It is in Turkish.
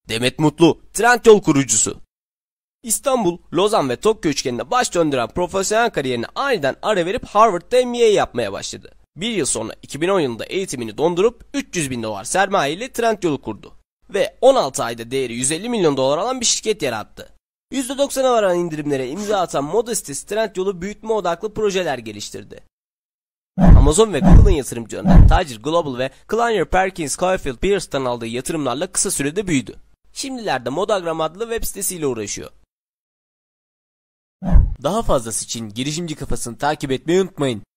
Demet Mutlu, Trendyol kurucusu. İstanbul, Lozan ve Tokyo üçgeninde baş döndüren profesyonel kariyerine aniden ara verip Harvard'da MBA yapmaya başladı. Bir yıl sonra 2010 yılında eğitimini dondurup 300 bin dolar sermaye ile Trendyol'u kurdu. Ve 16 ayda değeri 150 milyon dolar alan bir şirket yarattı. %90'a varan indirimlere imza atan moda sitesi Trendyol'u büyütme odaklı projeler geliştirdi. Amazon ve Google'ın yatırımcılarından Tacir Global ve Kleiner Perkins Caufield Pierce'tan aldığı yatırımlarla kısa sürede büyüdü. Şimdilerde Modagram adlı web sitesiyle uğraşıyor. Daha fazlası için girişimci kafasını takip etmeyi unutmayın.